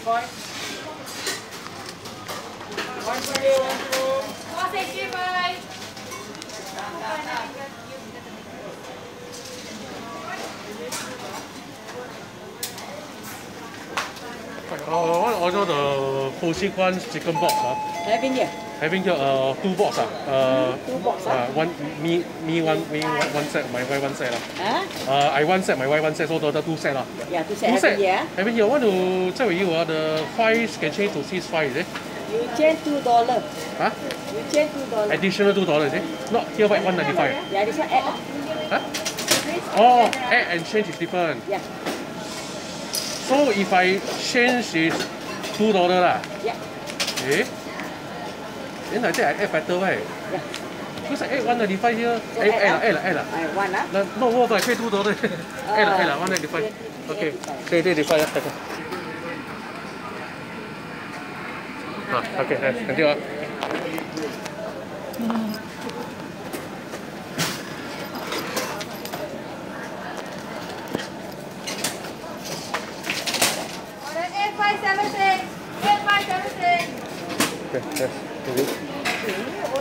fine. One for you, one for you. 465. I order the Fuji-Kwan chicken box. Having here. Having here 2 box. 2 box. One me one set, my wife one set. Huh? I one set, my wife one set, so total 2 set. Yeah, 2 set. Having here. Having here, I want to check with you. The fries can change to Swiss fries, is it? You change $2. Huh? You change $2. Additional $2, is it? Not here, white 195. Yeah, this one add. Huh? Oh, add and change is different. Yeah. So if I change is $2 lah. Yeah. Eh? Then like that I add better, right? Yeah. Because I add 195 here. So add. One No, I pay $2. add 195. Okay. 195. Okay, nice. Thank you. Order 8576. 8576. Okay, yes. Thank you.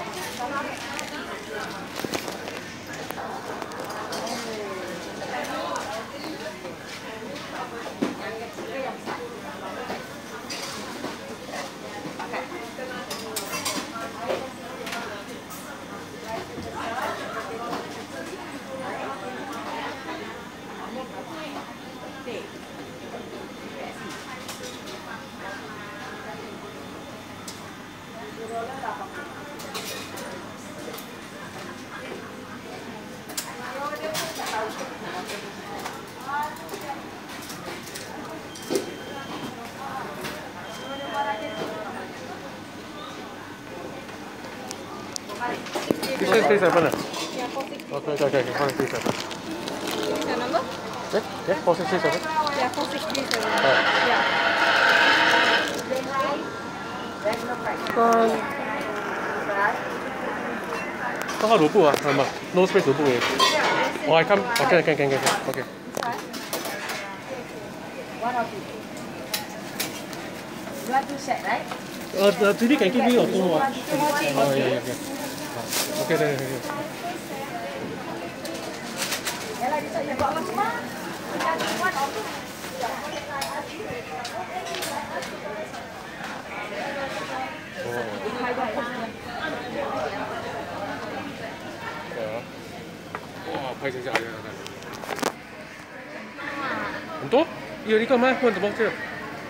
This is 37. Yeah, 460. Okay. 467. Is your number? Yeah, 467. Yeah, 467. Alright. Yeah. How to put no space to put it. Oh, I come. Okay. Okay. One or two. You want 2 set, right? The TV can give me or 2 more. Two more change. Oh, yeah. Okay, then. Yeah, lah, this one you got one semua. One or two. 哇，拍成这样，很多？有一个吗？问怎么这样？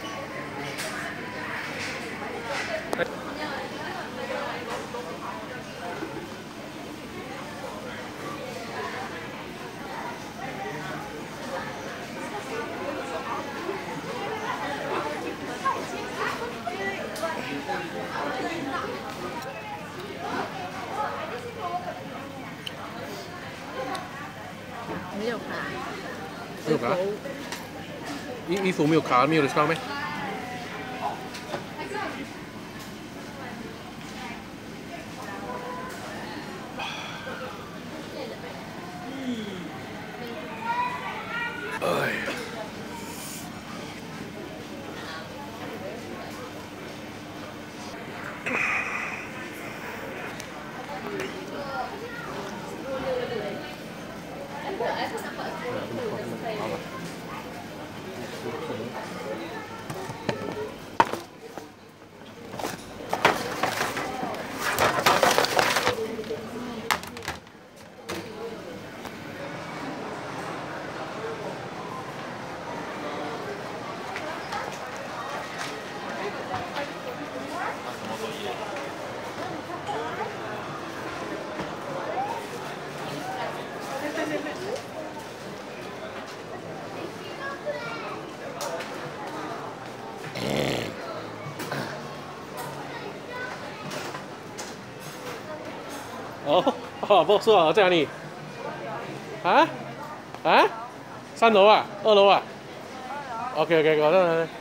没有卡。 没有卡？衣服没有卡，没有discount咩？哎呀！不是啊，在哪里？啊？3楼啊？2楼啊？OK，我在哪里？